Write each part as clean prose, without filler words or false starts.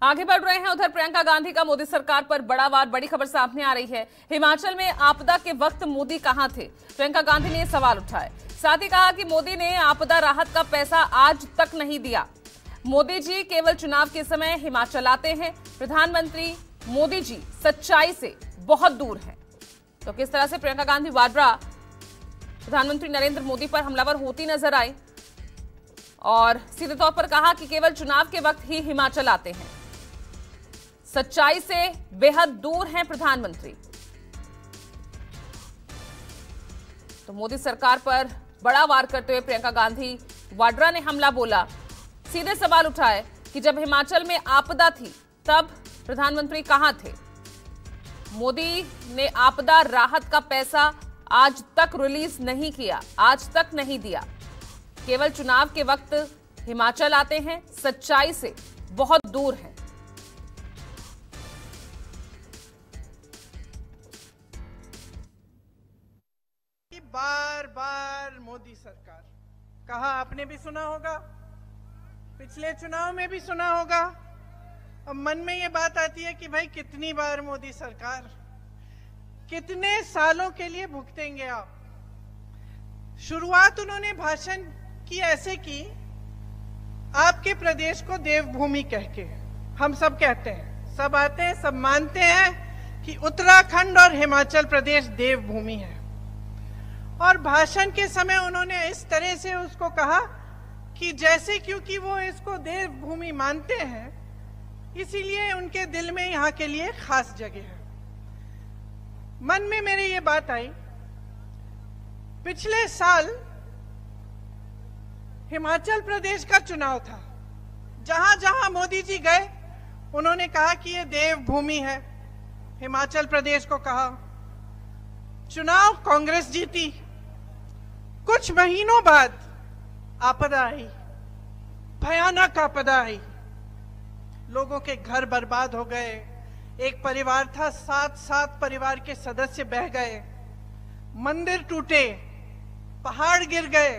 आगे बढ़ रहे हैं। उधर प्रियंका गांधी का मोदी सरकार पर बड़ा वार, बड़ी खबर सामने आ रही है। हिमाचल में आपदा के वक्त मोदी कहां थे? प्रियंका गांधी ने सवाल उठाए। साथ ही कहा कि मोदी ने आपदा राहत का पैसा आज तक नहीं दिया। मोदी जी केवल चुनाव के समय हिमाचल आते हैं। प्रधानमंत्री मोदी जी सच्चाई से बहुत दूर हैं। तो किस तरह से प्रियंका गांधी वाड्रा प्रधानमंत्री नरेंद्र मोदी पर हमलावर होती नजर आई और सीधे तौर पर कहा कि केवल चुनाव के वक्त ही हिमाचल आते हैं। सच्चाई से बेहद दूर हैं प्रधानमंत्री। तो मोदी सरकार पर बड़ा वार करते हुए प्रियंका गांधी वाड्रा ने हमला बोला। सीधे सवाल उठाए कि जब हिमाचल में आपदा थी तब प्रधानमंत्री कहां थे? मोदी ने आपदा राहत का पैसा आज तक रिलीज नहीं किया, आज तक नहीं दिया। केवल चुनाव के वक्त हिमाचल आते हैं। सच्चाई से बहुत दूर हैं। बार बार मोदी सरकार कहा, आपने भी सुना होगा, पिछले चुनाव में भी सुना होगा। अब मन में ये बात आती है कि भाई कितनी बार मोदी सरकार, कितने सालों के लिए भुगतेंगे आप? शुरुआत उन्होंने भाषण की ऐसे की, आपके प्रदेश को देवभूमि कह के। हम सब कहते हैं, सब आते हैं, सब मानते हैं कि उत्तराखंड और हिमाचल प्रदेश देवभूमि है। और भाषण के समय उन्होंने इस तरह से उसको कहा कि जैसे क्योंकि वो इसको देवभूमि मानते हैं, इसीलिए उनके दिल में यहाँ के लिए खास जगह है। मन में मेरे ये बात आई, पिछले साल हिमाचल प्रदेश का चुनाव था। जहां जहां मोदी जी गए उन्होंने कहा कि ये देवभूमि है। हिमाचल प्रदेश को कहा। चुनाव कांग्रेस जीती। कुछ महीनों बाद आपदा आई, भयानक आपदा आई। लोगों के घर बर्बाद हो गए। एक परिवार था, 7 परिवार के सदस्य बह गए। मंदिर टूटे, पहाड़ गिर गए।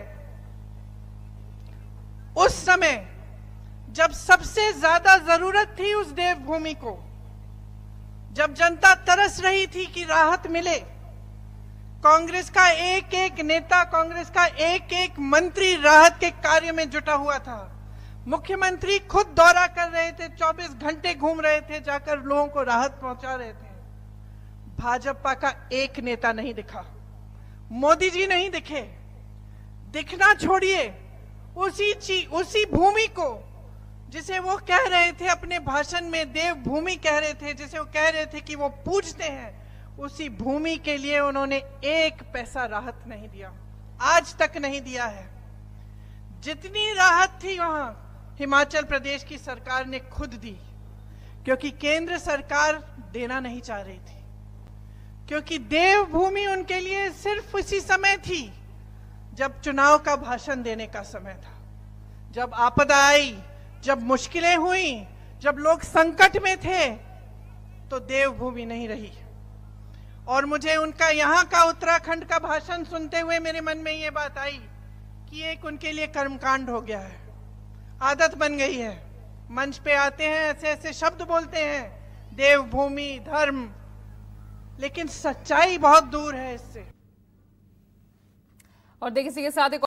उस समय जब सबसे ज्यादा जरूरत थी उस देवभूमि को, जब जनता तरस रही थी कि राहत मिले, कांग्रेस का एक एक नेता, कांग्रेस का एक एक मंत्री राहत के कार्य में जुटा हुआ था। मुख्यमंत्री खुद दौरा कर रहे थे, 24 घंटे घूम रहे थे, जाकर लोगों को राहत पहुंचा रहे थे। भाजपा का एक नेता नहीं दिखा, मोदी जी नहीं दिखे। दिखना छोड़िए, उसी भूमि को जिसे वो कह रहे थे अपने भाषण में देवभूमि कह रहे थे, जिसे वो कह रहे थे कि वो पूजते हैं, उसी भूमि के लिए उन्होंने एक पैसा राहत नहीं दिया, आज तक नहीं दिया है। जितनी राहत थी वहां हिमाचल प्रदेश की सरकार ने खुद दी, क्योंकि केंद्र सरकार देना नहीं चाह रही थी। क्योंकि देवभूमि उनके लिए सिर्फ उसी समय थी जब चुनाव का भाषण देने का समय था, जब आपदा आई, जब मुश्किलें हुई, जब लोग संकट में थे, तो देवभूमि नहीं रही। और मुझे उनका यहाँ का उत्तराखंड का भाषण सुनते हुए मेरे मन में ये बात आई कि एक उनके लिए कर्मकांड हो गया है, आदत बन गई है। मंच पे आते हैं, ऐसे ऐसे शब्द बोलते हैं, देवभूमि, धर्म, लेकिन सच्चाई बहुत दूर है इससे। और देखिए, इसी के साथ